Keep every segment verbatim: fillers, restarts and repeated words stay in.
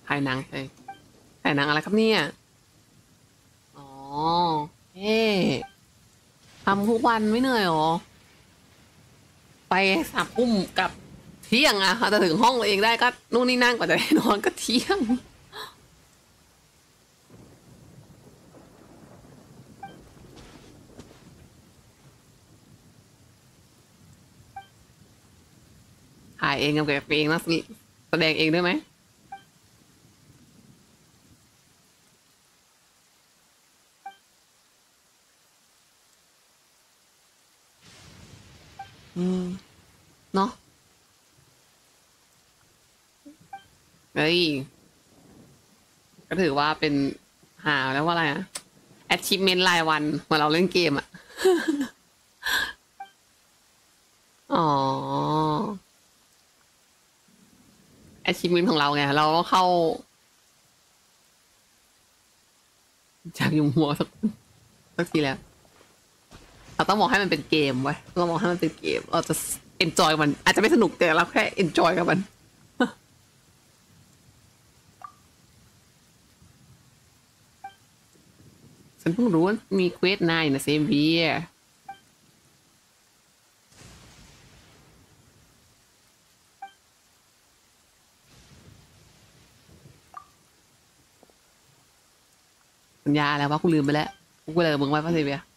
ถ่ายหนังใช่ถ่ายหนังอะไรครับเนี่ยอ๋อเอ๊ทำทุกวันไม่เหนื่อยหรอไปสามทุ่มกับเที่ยงอะจะถึงห้องตัวเองได้ก็นู่นนี่นั่งกว่าจะได้นอนก็เที่ยงถ่ายเองกับเก็บเองนะแสดงเองด้วยไหมอืมเนาะเฮ้ยก็ถือว่าเป็นหาแล้วว่าอะไรอะ achievement รายวันเหมือนเราเล่นเกมอะอ๋อ achievement ของเราไงเราก็เข้าจากยุงหัวสักสักทีแล้วเราต้องมองให้มันเป็นเกมไว้เรามองให้มันเป็นเกมเราจะ enjoy มันอาจจะไม่สนุกแต่เราแค่ enjoy กับมันฉันเพิ่งรู้ว่ามีเควสนายนะเซมบีสัญญาแล้วว่ากูลืมไปแล้วกูก็เลยมึงไว้ป่ะเซเบีย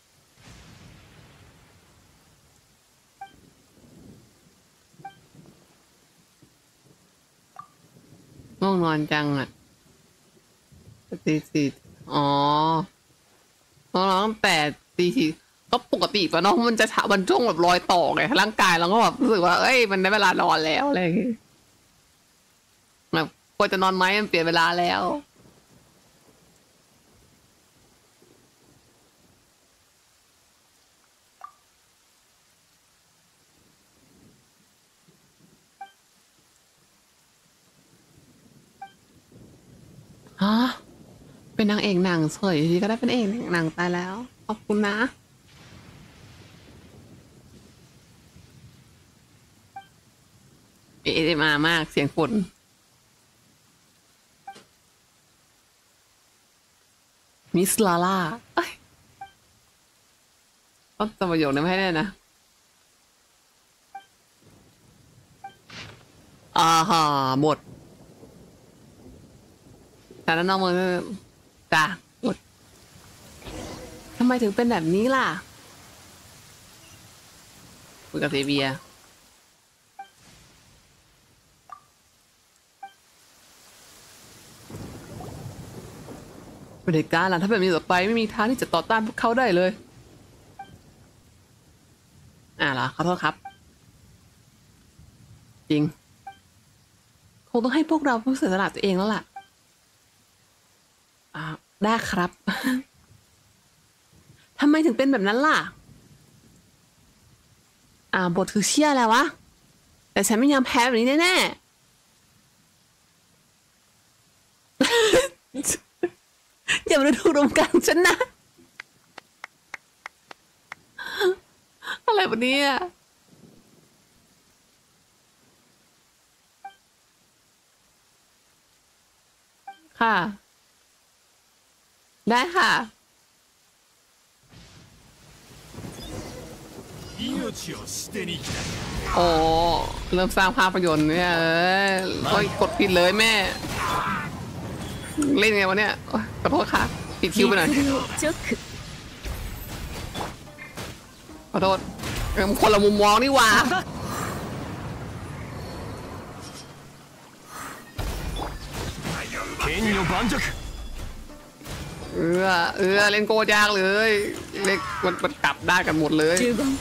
ง่วงนอนจังอ่ะตีสี่อ๋อน้องแต่ตีสี่ก็ปกติป่ะน้องมันจะมันช่วงแบบรอยต่อไงร่างกายเราก็แบบรู้สึกว่าเอ้ยมันได้เวลานอนแล้วอะไรอย่างเงี้ยแบบควรจะนอนไหมมันเปลี่ยนเวลาแล้วฮะเป็นนางเอกหนังสวยทีก็ได้เป็นเอกหนังตายแล้วขอบคุณนะเอเอ็มอาร์มากเสียงฝนมิสลาล่าต้องจำประโยคนี้ไม่ให้ได้นะอ่าฮะหมดแต่แล้วน้องมือจ้ะหมดทำไมถึงเป็นแบบนี้ล่ะคุยกับเซเบียเป็นเหตุการณ์ล่ะถ้าแบบนี้ต่อไปไม่มีทางที่จะต่อต้านพวกเขาได้เลยอ่าล่ะขอโทษครับจริงคงต้องให้พวกเราผู้เสียสละตัวเองแล้วล่ะอ่าได้ครับทำไมถึงเป็นแบบนั้นล่ะอ่าบทคือเชี่ยแล้ววะแต่ฉันไม่ยอมแพ้แบบนี้แน่ๆอย่ามาดูรวมกันฉันนะอะไรแบบนี้ค่ะได้ค่ะโอ้เริ่มสร้างภาพยนตร์เนี่ยเออก็กดผิดเลยแม่เล่นไงวะเนี่ยขอโทษค่ะปิดคิวไปหน่อยขอโทษคนละมุมมองนี่หว่าเออเออเล่นโกยากเลยเล็กมันมันกลับได้กันหมดเลย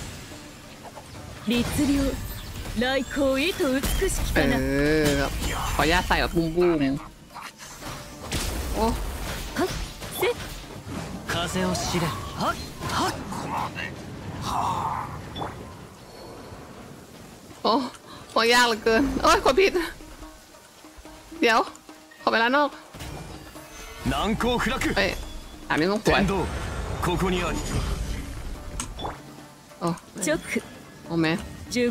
เออขอญาตใส่แบบบูมบูมโอ้โอ้ขอยากเหลือเกินโอ้ยกดผิดเดี๋ยวขอไปร้านนอกเอ้ยอันนี้ต้องสวยโอ้โอ้แม่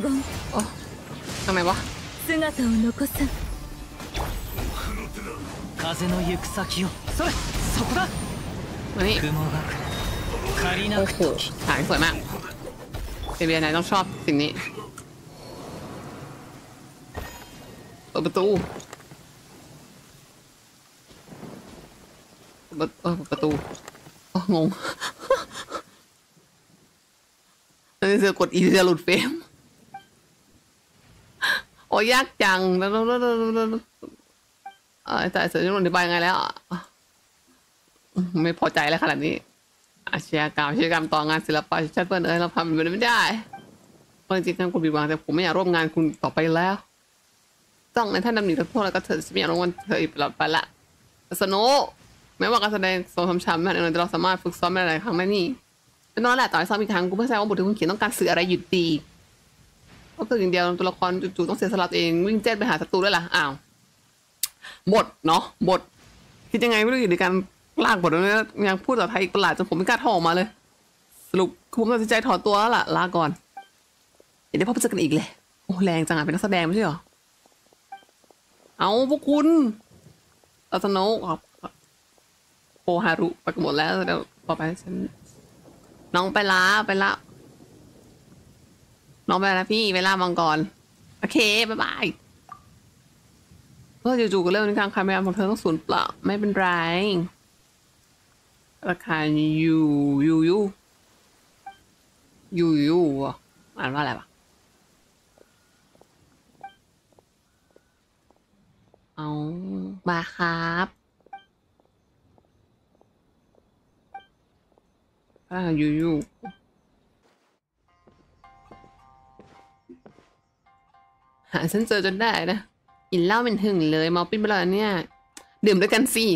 โอ้ทำไมวะ風の行く先をそれそこだมานี่雲が借りなโอ้くโห時ฉายสวยมากเอเบียนายต้องชอบสิ่งนี้เปิดประตูเปิดเออเปิดประตูอ๋องงเออจะกดอีจะหลุดเฟรมโอ้ยากจังแล้วแล้วแล้วแล้วเออแต่เสร็จจะอธิบายยังไงแล้วไม่พอใจแล้วขนาดนี้อาชญากรรมอาชญากรรมต่องานศิลปะชัดเปิดเอ้ยเราทำแบบนี้ไม่ได้เพราะจริงๆการคุณบิดบังแต่ผมไม่อยากร่วมงานคุณต่อไปแล้วต้องในท่านดำหนิขอโทษแล้วก็เธอจะไม่อยากร่วมงานเธออีกตลอดไปละสโนแม้ว่าการแสดงทรงคำช้ำนั่นเองเราสามารถฝึกซ้อมได้หลายครั้งได้นี่เป็นนั่นแหละต่อให้ซ้อมอีกครั้งกูไม่ใช่ว่าบทที่คุณเขียนต้องการสื่ออะไรหยุดดีก็คืออย่างเดียวตัวละครจู่ๆต้องเสียสละตัวเองวิ่งเจ็ดไปหาศัตรูด้วยล่ะอ้าวบทเนาะบทคิดยังไงไม่รู้อยู่ในการลากบทนี้ยังพูดภาษาไทยอีกประหลาดจนผมไม่กล้าถอดออกมาเลยสรุปผมตัดสินใจถอนตัวแล้วล่ะลาก่อนเดี๋ยวพ่อไปเจอกันอีกเลยโอ้แรงจังอ่ะเป็นนักแสดงไม่ใช่หรอเอาพวกคุณอัตโนครับโอฮารุไปกันหมดแล้วเดี๋ยวต่อไปฉันน้องไปละไปละน้องไปละพี่ไปละมังกรโอเคบ๊ายบายก็จู่ๆก็เริ่มในการคลายแมวของเธอต้องสูญเปล่าไม่เป็นไรราคายูยูยูยูยูอ่านว่าอะไรวะเอามาครับอ่ายูยูหาฉันเจอจนได้นะกินเหล้าเป็นหึงเลยเมาปิ้นไปแล้วเนี่ยดื่มด้วยกันสิ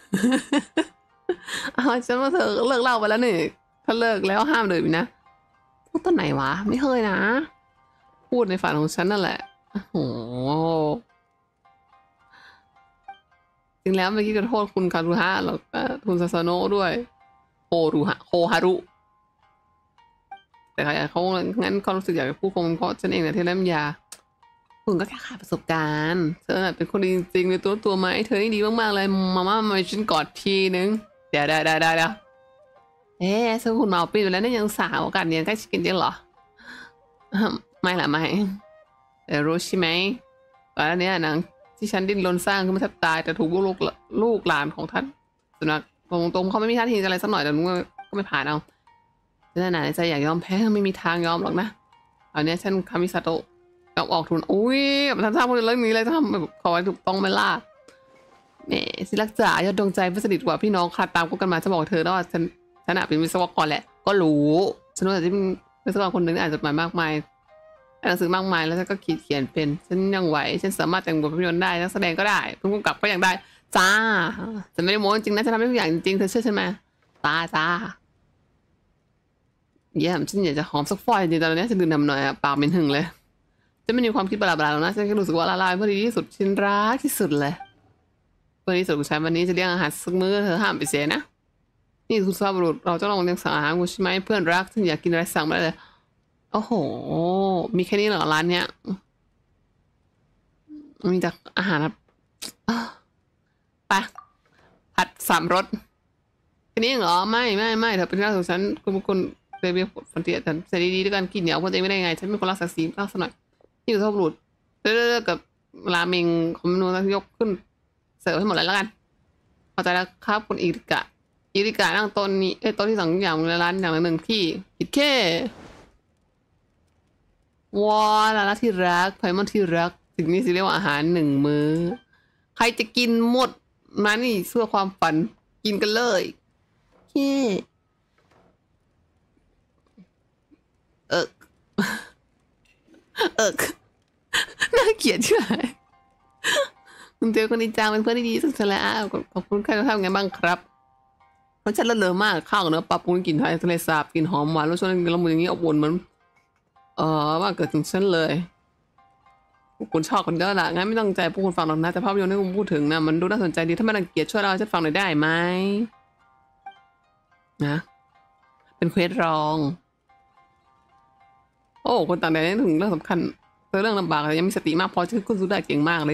เอาฉันว่าเธอเลิกเหล้าไปแล้วนี่ถ้าเลิกแล้วห้ามดื่มนะพูดตอนไหนวะไม่เคยนะพูดในฝันของฉันนั่นแหละโอ้โหจริงแล้วเมื่อกี้ก็โทษคุณคารุฮะแล้วก็คุณซาซาโนะด้วยโครุฮะโคฮารุแต่เขางั้นเขารู้สึกอยากจะพูดคงเพราะฉันเองเนี่ยที่เล่มยาคุณก็แค่ขาดประสบการณ์เธอเป็นคนดีจริงๆในตัวตัวไหมเธอนี่ดีมากๆเลยมาม่ามาฉันกอดทีนึงเดี๋ยวได้ได้ได้แล้วเอ๊ะซึ่งคุณเมาปีแล้วนี่ยังสาวกันเนี่ยใกล้ชิกินจริงเหรอไม่ละไม่แต่รู้ใช่ไหมตอนนี้หนังที่ฉันดิ้นรนสร้างขึ้นมาแทบตายแต่ถูกลูกลูกหลานของท่านสุนัขตรงตรงเขาไม่มีท่าทีอะไรสักหน่อยแต่นุ้งก็ไม่ผ่านเอาฉันน่ะใจอยากยอมแพ้ไม่มีทางยอมหรอกนะตอนนี้ฉันคามิซาโตะกับออกทุนอุ้ยแบบทำท่าพูดเรื่องนี้เลยทำแบบขอให้ถูกต้องไหมล่ะแหมศิลักจ๋ายอดดวงใจเพื่อนสนิทกว่าพี่น้องคาตามกันมาจะบอกเธอว่าฉันฉันเป็นวิศวกรแหละก็รู้ฉันว่าจะเป็นวิศวกรคนหนึ่งอ่านจดหมายมากมายอ่านหนังสือมากมายแล้วฉันก็ขีดเขียนเป็นฉันยังไหวฉันสามารถแต่งบทภาพยนตร์ได้นักแสดงก็ได้ผู้กำกับก็ยังได้จ้าฉันไม่ได้โม้จริงนะฉันทำได้ทุกอย่างจริงๆเธอเชื่อฉันไหมจ้าจ้าเยี่ยมฉันอยากจะหอมสักฟอยจริงๆตอนนี้ฉันดื่มน้ำหน่อยอะปากเป็นหึงเลยจะไม่มีความคิดประหลาดๆหรอกนะฉันแค่รู้สึกว่าละลายเพื่อดีที่สุดฉันรักที่สุดเลยเพื่อที่สุดของฉันวันนี้จะเลี้ยงอาหารสักมื้อเธอห้ามไปเสียนะนี่คุณทราบบุรุษเราจะลองเลี้ยงสั่งอาหารกูใช่ไหมเพื่อนรักฉันอยากกินอะไรสั่งมาเลยโอ้โหมีแค่นี้เหรอร้านเนี้ยมีแต่อาหารไปผัดสามรสแค่นี้เหรอไม่ไม่ไม่เธอเป็นเรื่องของฉันคุณคุณเบบี้ฟันเตียฉันเสรีดีด้วยกันกินเหนียวคนเองไม่ได้ไงฉันเป็นคนรักศักดิ์ศรีรักสักหน่อยนี่คือทบรุษเรื่อยๆกับราเมงคอมมิวนิสต์ยกขึ้นเสิร์ฟให้หมดเลยแล้วกันพอใจแล้วครับคุณอิริกะอิริกะนั่งโต๊ะนี้เอ้ยโต๊ะที่สองอย่างในร้านอย่างหนึ่งที่คิดแค่ว้าลาลาที่รักไพมอนที่รักสิ่งนี้สิเรียกว่าอาหารหนึ่งมื้อใครจะกินหมดมานี่เพื่อความฝันกินกันเลยแค่เออเออน่าเกลียดใช่ไหมคุณเจอคนดีจังเป็นเพื่อนที่ดีสุดแล้วขอบคุณใครทำไงบ้างครับรสชาติเลอะมากข้าวเนื้อปลาปูนกลิ่นไทยทะเลสาบกลิ่นหอมหวานรสชาติละมุนอย่างนี้อบอุ่นเหมือนเออว่าเกิดถึงฉันเลยคุณชอบคนเดียวละงั้นไม่ต้องใจพวกคุณฟังหรอกนะแต่ภาพยนตร์ที่คุณพูดถึงนะมันดูน่าสนใจดีถ้าไม่รังเกียจช่วยเราฉันฟังหน่อยได้ไหมนะเป็นเควสรองโอ้คนต่างแดนนี่ถึงเรื่องสำคัญเรื่องลำบากแต่ยังมีสติมากพอที่คุณสู้ได้เก่งมากเลยนะ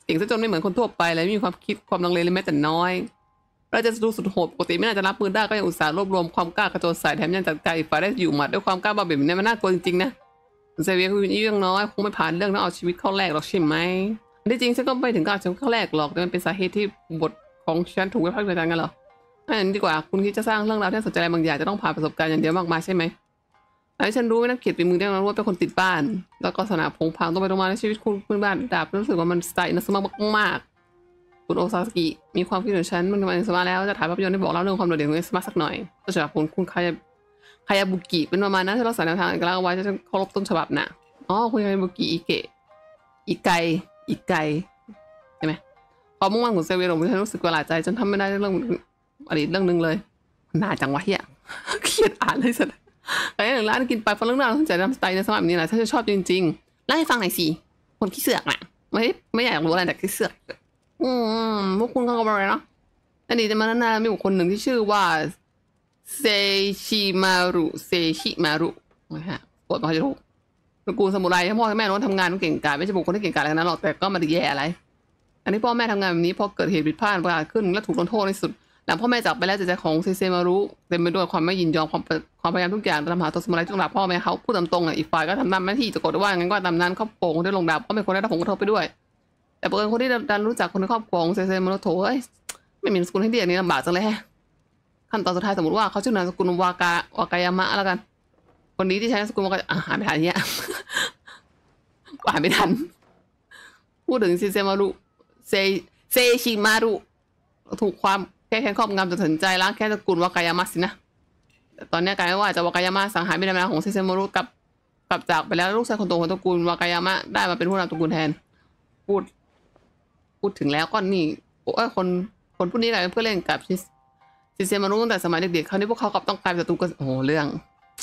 เก่งซะจนไม่เหมือนคนทั่วไปเลยไม่มีความคิดความลังเลเลยแม้แต่น้อยเราจะดูสุดโหดปกติไม่น่าจะรับมือได้ก็ยังอุตส่าห์รวบรวมความกล้ากระโจนใส่แถมยังจัดการอีกฝ่ายได้อยู่หมัดด้วยความกล้าบ้าบิ่นเนี่ยมันน่ากลัวจริงๆนะเซเวียคือยิ่งน้อยคงไม่ผ่านเรื่องต้องเอาชีวิตเข้าแลกหรอกใช่ไหมที่จริงฉันก็ไม่ถึงกับเอาชีวิตเข้าแลกหรอกแต่มันเป็นสาเหตุที่บทของฉันถูกวิพากษ์วิจารณ์กันเหรออันนี้ดีกว่าคุณคิดจะสร้างเรื่องราวที่สนใจอะไรบางอย่างจะต้องผ่านประสบการณ์อย่างเดียวมากมายใช่ไหมอันนี้ฉันรู้ไม่นักเกียรติเป็นมือได้รู้ว่าเป็นคนติดบ้านแล้วก็สนามพงพังต้องไปตรงมาในชีวิตคุณเพื่อนบ้านดาบรู้สึกว่ามันสไตล์นักสมัครมากๆคุณโอซาสกิมีความคิดของฉันมันมาในสมาแล้วจะถ่ายภาพยนตร์ที่บอกเล่าเรื่องความโดดเด่นของเอสมาสักหน่อยก็ฉบับคุณคุณคายาคายาบุกิเป็นประมาณนั้นที่เราใส่แนวทางเอกลักษณ์เอาไว้จะเคารพต้นฉบับน่ะอ๋อคุณคายาบุกิอิเกะอิไกอิไกใช่ไหมความมุ่งมั่นของเซเวโรผมฉันรู้สึกกระหลาดใจจนทำไม่ได้เรื่องอดีตเรื่องนึงเลยน่าจังวะเฮียเครียดอ่านเลยสัตว์ไปหนึ่งร้านกินไปฟังเรื่องราวสนใจตามสไตล์ในสมัยนี้แหละถ้าจะชอบจริงๆเล่าให้ฟังหน่อยสิคนขี้เสือกน่ะไม่ไม่อยากรู้อะไรแต่ขี้เสือกอืมพวกคุณเข้ากันไปเนาะอดีตจะมานานๆมีบุคคลหนึ่งที่ชื่อว่าเซชิมารุเซชิมารุนะฮะปวดมาจะถูกตระกูลซามูไรพ่อแม่น้องทำงานเก่งกาจไม่ใช่บุคคลที่เก่งกาจอะไรนั้นหรอกแต่ก็ไม่ได้แย่อะไรอันนี้พ่อแม่ทำงานแบบนี้พอเกิดเหตุผิดพลาดเวลาขึ้นและถูกลงโทษในสุดหลังพ่อแม่จากไปแล้วใจของเซเซมารุเต็มไปด้วยความไม่ยินยอมความความพยายามทุกอย่างตามหาตัวสมุไรจนหลับพ่อแม่เขาพูดตามตรงอ่ะอีกฝ่ายก็ทำตามหน้าที่จะกดว่างั้นก็ตามนั้นเขาโป่งได้ลงดาบก็เป็นคนได้รับผลกระทบไปด้วยแต่เปิดคนที่ดันรู้จักคนในครอบครัวของเซเซมารุโถเอ้ยไม่มีนามสกุลให้เดียนี่ลำบากจังเลยขั้นตอนสุดท้ายสมมติว่าเขาชื่อนามสกุลวากาวากายามะแล้วกันคนนี้ที่ใช้นามสกุลวากาอ่านไม่ทันเนี่ยอ่านไม่ทันพูดถึงเซเซมารุเซเซชิมารุถูกความแค่แค่ครอบงำจนถึงใจล้างแค่ตระกูลวากายามะสินะแต่ตอนนี้กลายเป็นว่าจะวากายามะสังหารบิดามารดาของเซเซมารุกับกับจากไปแล้วลูกชายคนโตของตระกูลวากายามะได้มาเป็นผู้นำตระกูลแทนพูดพูดถึงแล้วก็นี่โอ้ยคนคนผู้นี้แหละเป็นเพื่อนเล่นกับเซเซมารุตั้งแต่สมัยเด็กๆเขาที่พวกเขากับต้องกลายเป็นศัตรูกันโอ้โหเรื่อง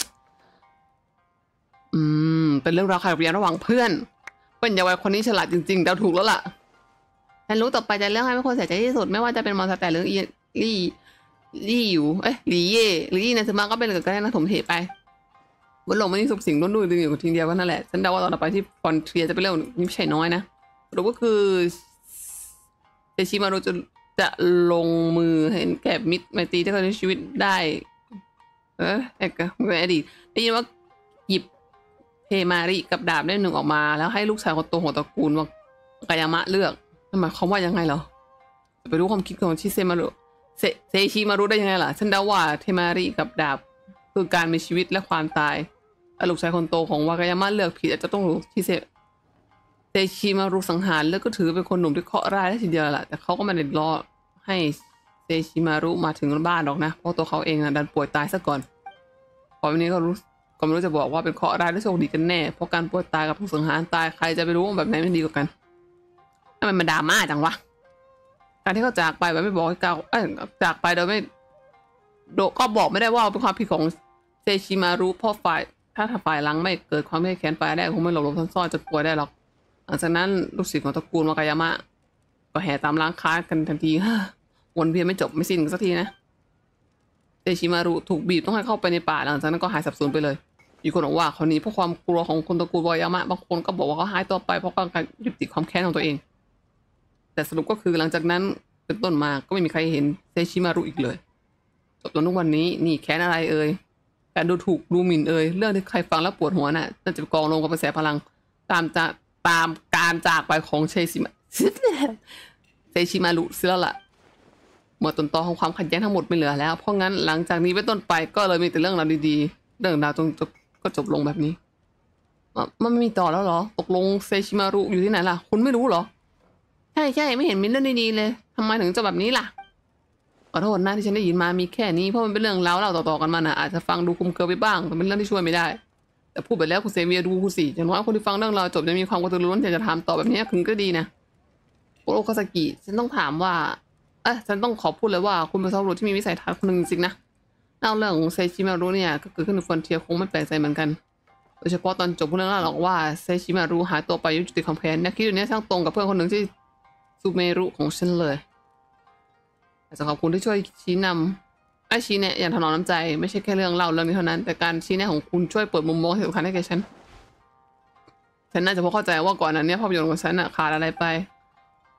อืมเป็นเรื่องราวขัดแย้งระหว่างเพื่อนเป็นเยาวชนคนนี้ฉลาดจริงๆเดาถูกแล้วล่ะฉันรู้ต่อไปจะเรื่องให้ไม่ควรเสียใจที่สุดไม่ว่าจะเป็นมอนสเตอร์หรืออีลี่ลี่อยู่เอ้ยลี่เย่หรืออีนันซึมะก็เป็นเหลือก็ได้นะถมเทไปบนโลกมันมีสุขสิ่งล้วนๆดึงอยู่ทีเดียวก็นั่นแหละฉันเดาว่าตอนต่อไปที่ฟอนเทียจะเป็นเรื่องนี้ไม่ใช่น้อยนะหรือก็คือเซชิมารุจะจะลงมือเห็นแก่มิตรไมตรีที่เคยในชีวิตได้เออไอ้ก็เป็นอดีตได้ยินว่าหยิบเทมาริกับดาบเล่มหนึ่งออกมาแล้วให้ลูกชายคนโตของตระกูลว่ากายามะเลือกหมายความว่ายังไงเหรอจะไปรู้ความคิดของชิเซมารุเซเซชิมารุได้ยังไงล่ะฉันเดาว่าเทมาริกับดาบคือการมีชีวิตและความตายถ้าลูกชายคนโตของวากายามะเลือกผิดอาจจะต้องรู้ที่เซเซชิมารุสังหารแล้วก็ถือเป็นคนหนุ่มที่เคราะห์ร้ายได้ทีเดียวแหละแต่เขาก็ไม่ได้รอให้เซชิมารุมาถึงบ้านหรอกนะเพราะตัวเขาเองนะดันป่วยตายซะก่อนพอวันนี้ก็รู้ก็ไม่รู้จะบอกว่าเป็นเคราะห์ร้ายหรือโชคดีกันแน่เพราะการป่วยตายกับถูกสังหารตายใครจะไปรู้ว่าแบบไหนมันดีกว่ากันทำไมมันดราม่าจังวะการที่เขาจากไปแบบไม่บอกให้กล่าวเอ้ยจากไปโดยไม่โดก็บอกไม่ได้ว่าเป็นความผิดของเซชิมารุเพราะฝ่ายถ้าฝ่ายหลังไม่เกิดความไม่แค้นฝ่ายแรกคงไม่หลบหลบซ่อนๆจนป่วยได้หรอกหลังจากนั้นลูกศิษย์ของตระกูลวากายามะก็แห่ตามล้างค้ากันทันทีวนเวียนไม่จบไม่สิ้นสักทีนะเซชิมารุถูกบีบต้องให้เข้าไปในป่าหลังจากนั้นก็หายสับสูญไปเลยมีคนบอกว่าเขาหนีเพราะความกลัวของคนตระกูลวากายามะบางคนก็บอกว่าเขาหายตัวไปเพราะการยุติความแค้นของตัวเองแต่สรุปก็คือหลังจากนั้นเป็นต้นมาก็ไม่มีใครเห็นเซชิมารุอีกเลยจบจนทุกวันนี้นี่แค้นอะไรเอ่ยการดูถูกดูหมิ่นเอ่ยเรื่องที่ใครฟังแล้วปวดหัวน่ะน่าจะกองลงกับกระแสพลังตามจะตามการจากไปของเซชิมาเซชิมารุซิแล้วล่ะหมดต้นตอของความขัดแย้งทั้งหมดไม่เหลือแล้วเพราะงั้นหลังจากนี้เป็นต้นไปก็เลยมีแต่เรื่องราวดีๆเรื่องราวจงจบก็จบลงแบบนี้มันไม่มีต่อแล้วเหรอตกลงเซชิมารุอยู่ที่ไหนล่ะคุณไม่รู้เหรอใช่ใช่ไม่เห็นมีเรื่องดีๆเลยทำไมถึงจะแบบนี้ล่ะขอโทษนะที่ฉันได้ยินมามีแค่นี้เพราะมันเป็นเรื่องเล่าเล่าต่อๆกันมานะอาจจะฟังดูคุมเครือไปบ้างแต่เป็นเรื่องที่ช่วยไม่ได้แต่พูดไปแล้วคุณเซเวียดูคุณสิอย่างน้อยคนที่ฟังเรื่องเราจบจะมีความกระตือรือร้นอยากจะถามต่อแบบนี้คุณก็ดีนะโอโอคาซากิฉันต้องถามว่าเอ๊ะฉันต้องขอพูดเลยว่าคุณเป็นสาวที่มีวิสัยทัศน์คนหนึ่งจริงๆนะเล่าเรื่องของเซชิมารุเนี่ยก็เกิดขึ้นในฟอนเทียคงไม่แปลกใจเหมือนกันโดยเฉพาะตอนจบเรื่องเล่าหรอกว่าเซชิมารุหายตัวไปยุติความแค้นเนี่ยคิดอยู่เนี่ยช่างตรงกับเพื่อนคนหนึ่งที่ซูเมรุของฉันเลยแต่ขอบคุณที่ช่วยชี้นำไอ้ชี้เนี่ยอย่างถนอมน้ำใจไม่ใช่แค่เรื่องเล่าเรื่องนี้เท่านั้นแต่การชี้แนะของคุณช่วยเปิดมุมมองที่สำคัญให้แก่ฉันฉันน่าจะพอเข้าใจว่าก่อนนั้นเนี่ยภาพยนตร์ของฉันอะขาดอะไรไป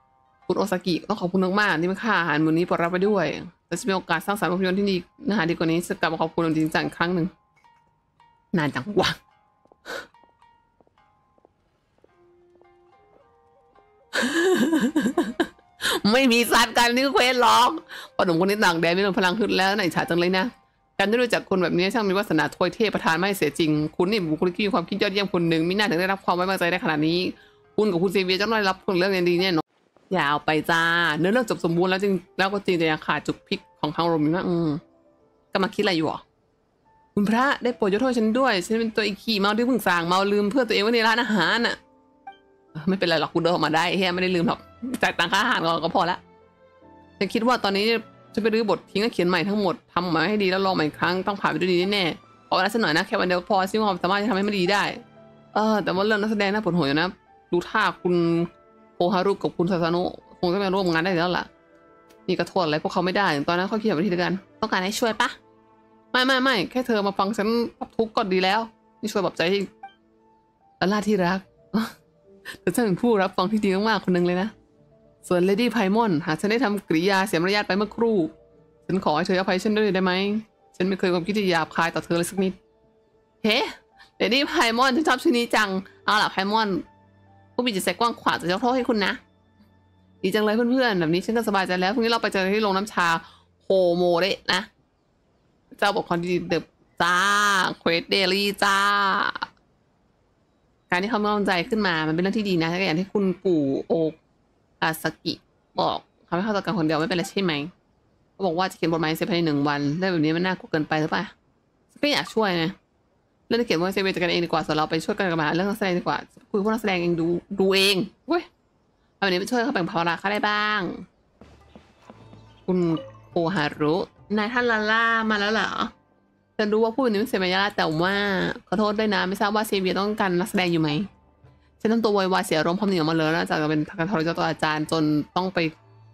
คุณโอซากิต้องขอบคุณมากๆที่มาค่าอาหารมื้อนี้โปรดรับไปด้วยแต่จะมีโอกาสสร้างสรรค์ภาพยนตร์ที่ดีเนื้อหาดีกว่านี้จะกลับมาขอบคุณจริงจังครั้งหนึ่งนานจังวะ ไม่มีสัตว์กันนี่เควสหรอกพอหนุ่มคนนี้ต่างแดนไม่มีพลังขึ้นแล้วไหนฉาจังเลยนะการได้รู้จักคนแบบนี้ช่างมีวาสนาถวยเทพประทานไม่เสียจริงคุณนี่บุคลิกมีความคิดยอดเยี่ยมคนหนึ่งมิน่าถึงได้รับความไว้วางใจได้ขนาดนี้คุณกับคุณเซเวียจะได้รับผลเรื่องอย่างดีแน่นอนยาวไปจ้าเนื้อเรื่องจบสมบูรณ์แล้วจริงแล้วก็จริงแต่ยังขาดจุกพลิกของทางโรมินะอืมกำลังคิดอะไรอยู่อ่ะคุณพระได้โปรดยกโทษฉันด้วยฉันเป็นตัวอีขี้เมาที่เพิ่งสั่งเมาลืมเพื่อนตัวเองไว้ในร้านอาหารน่ะไม่เป็นไรหรอกกูเดินออกมาได้เฮียไม่ได้ลืมหรอกจ่ายตังค่าอาหารก่อนก็พอละฉันคิดว่าตอนนี้จะไปรื้อบททิ้งและเขียนใหม่ทั้งหมดทำมาให้ดีแล้วลองใหม่อีกครั้งต้องผ่านไปด้วยดีแน่ๆขอเวลาสักหน่อยนะแค่วันเดียวพอซึ่งความสามารถจะทำให้มันดีได้เออแต่ว่าเรื่องนักแสดงน่าปวดหัวอยู่นะดูท่าคุณโอฮารุกับคุณซาซาโนะคงจะมาร่วมงานได้แล้วล่ะนี่ก็โทษอะไรพวกเขาไม่ได้ตอนนั้นเขาคิดแบบวิธีการต้องการให้ช่วยปะไม่ไม่ไม่แค่เธอมาฟังฉันรับทุกข์ก็ดีแล้วนี่ช่วยปลอบใจที่อัลลาที่รักเธอจะเป็นผู้รับฟังที่ดีมากๆคนหนึ่งเลยนะส่วนเลดี้ไพมอนหากฉันได้ทำกริยาเสียมารยาทไปเมื่อครู่ฉันขอให้เธออภัยฉันด้วยได้ไหมฉันไม่เคยความคิดที่หยาบคายต่อเธอเลยสักนิดเฮ้เลดี้ไพมอนฉันชอบชื่อนี้จังเอาล่ะไพมอนผู้มีจิตใจกว้างขวางจะยกโทษให้คุณนะดีจังเลยเพื่อนๆแบบนี้ฉันก็สบายใจแล้วพรุ่งนี้เราไปเจอที่โรงน้ำชาโฮโมเดะนะเจ้าบทความดีเดบจ้าเควสเดลี่จ้าการที่เขามีกำลังใจขึ้นมามันเป็นเรื่องที่ดีนะอย่างที่คุณปู่โออาซากิบอกทำให้เขาต้องการคนเดียวไม่เป็นไรใช่ไหมเขาบอกว่าจะเขียนบทมาให้เสร็จภายในหนึ่งวันได้แบบนี้มันน่ากลัวเกินไปหรือเปล่าก็อยากช่วยนะเรื่องที่เขียนว่าเซเวจัดการเองดีกว่าส่วนเราไปช่วยกันกับมาเรื่องนักแสดงดีกว่าคุยพวกนักแสดงเองดูดูเองเว้ยเอาแบบนี้ไปช่วยเขาแบ่งภาระเขาได้บ้างคุณโอฮารุนายท่านลาล่ามาแล้วเหรอฉันรู้ว่าผู้เป็นนิสัยมายาแต่ว่าขอโทษด้วยนะไม่ทราบว่าเซเวียต้องการนักแสดงอยู่ไหมฉันทำตัววายๆเสียอารมณ์พร้อมหนีออกมาเลยนะจากจะเป็นการทรยศต่ออาจารย์จนต้องไป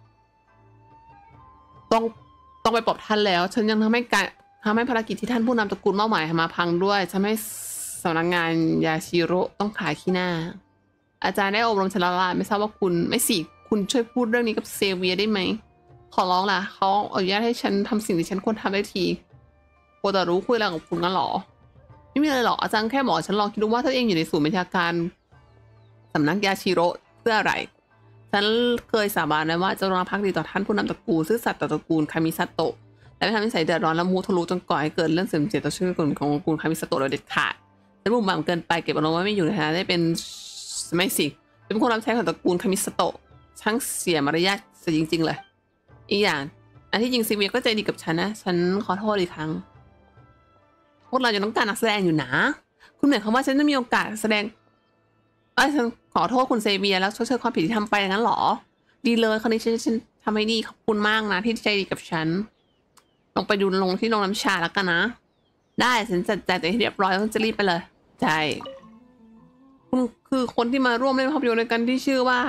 ต้องต้องไปปลอบท่านแล้วฉันยังทำให้การทำให้ภารกิจที่ท่านผู้นำตระกูลเป้าหมายมาพังด้วยทำให้สำนักงานยาชิโร่ต้องขายขี้หน้าอาจารย์ได้อบรมฉันละไม่ทราบว่าคุณไม่สิคุณช่วยพูดเรื่องนี้กับเซเวียได้ไหมขอร้องล่ะเขาอนุญาตให้ฉันทำสิ่งที่ฉันควรทำได้ทีโคตรรู้คุยอะไรกับคุณกันหรอไม่มีอะไรหรอกอาจารย์แค่บอกฉันลองคิดดูว่าถ้าเองอยู่ในศูนย์บัญชาการสำนักยาชิโร่เพื่ออะไรฉันเคยสาบานไว้ว่าจะรองพักดีต่อท่านผู้นำตระกูลซื่อสัตย์ต่อตระกูลคามิซัตโตะและไม่ทำให้ใส่เดือดร้อนและมูทะลุจนก่อให้เกิดเรื่องเสื่อมเสียต่อชื่อของตระกูลคามิซัตโตะโดยเด็ดขาดฉันบุ่มบ่ามเกินไปเก็บอารมณ์ไว้ไม่อยู่ในฐานะได้เป็นไม่สิเป็นคนรับใช้ของตระกูลคามิซัตโตะช่างเสียมารยาทเสียจริงๆเลยอีกอย่างอันที่จริงซีเวียก็ใจดีกับฉันนะฉันขอโทษอีกครั้งพวกเราจะต้องการนักแสดงอยู่นะคุณหมายความว่าฉันจะมีโอกาสแสดงเอ้ยฉันขอโทษคุณเซเวียแล้วชดเชยความผิดที่ทำไปงั้นหรอดีเลยคราวนี้ฉันฉันทำให้ดีขอบคุณมากนะที่ใจดีกับฉันลงไปดูลงที่โรงน้ำชาแล้วกันนะได้ฉันจัดใจแต่เรียบร้อยแล้วจะรีบไปเลยใช่คุณคือคนที่มาร่วมเล่นภาพยนตร์ด้วยกันที่ชื่อว่า